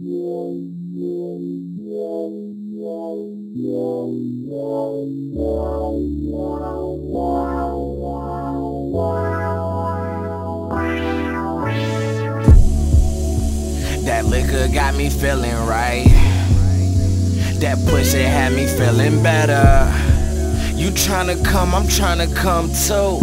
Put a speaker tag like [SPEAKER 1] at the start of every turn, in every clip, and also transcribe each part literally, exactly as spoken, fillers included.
[SPEAKER 1] That liquor got me feeling right. That pussy had me feeling better. You tryna come, I'm tryna come too.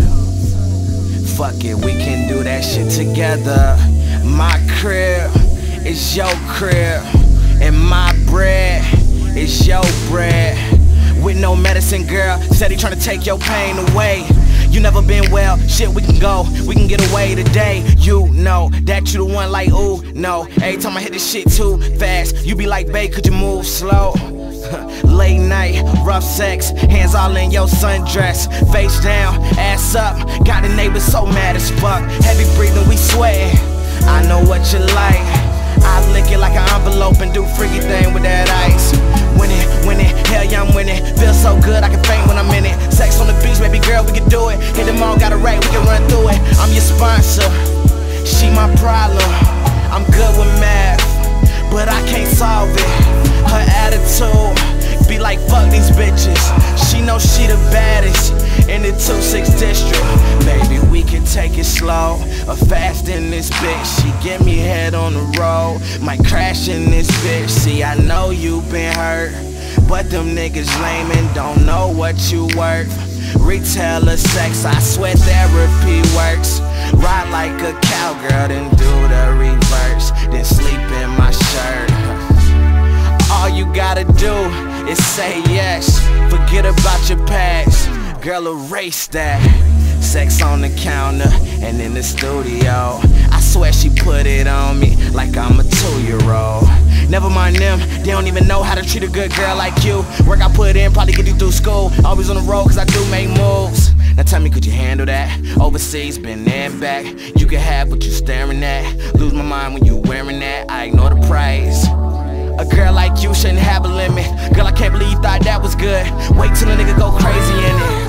[SPEAKER 1] Fuck it, we can do that shit together. My crib is your crib, and my bread is your bread. With no medicine, girl, said he tryna take your pain away. You never been well, shit, we can go, we can get away today. You know that you the one like, ooh, no. Every time I hit this shit too fast, you be like, babe, could you move slow? Late night, rough sex, hands all in your sundress. Face down, ass up, got the neighbors so mad as fuck. Heavy breathing, we sweating, I know what you like. I lick it like an envelope and do freaky thing with that ice. Winning, winning, hell yeah I'm winning. Feel so good I can faint when I'm in it. Sex on the beach, baby girl, we can do it. Hit them all, got a rate, we can run through it. I'm your sponsor, she my problem. I'm good with math, but I can't solve it. Her attitude be like, fuck these bitches. She know she the baddest in the two six district. Baby, we can take it slow or fast in this bitch. She get me head on the road, might crash in this bitch. See, I know you been hurt, but them niggas lame and don't know what you worth. Retailer sex, I swear therapy works. Ride like a cowgirl, then do the reverse, then sleep in my shirt. All you gotta do is say yes, forget about your past. Girl, erase that. Sex on the counter and in the studio. I swear she put it on me like I'm a two-year-old. Never mind them, they don't even know how to treat a good girl like you. Work I put in, probably get you through school. Always on the road cause I do make moves. Now tell me, could you handle that? Overseas, been there and back. You can have what you staring at. Lose my mind when you wearing that. I ignore the price. A girl like you shouldn't have a limit. Girl, I can't believe you thought that was good. Wait till a nigga go crazy in it.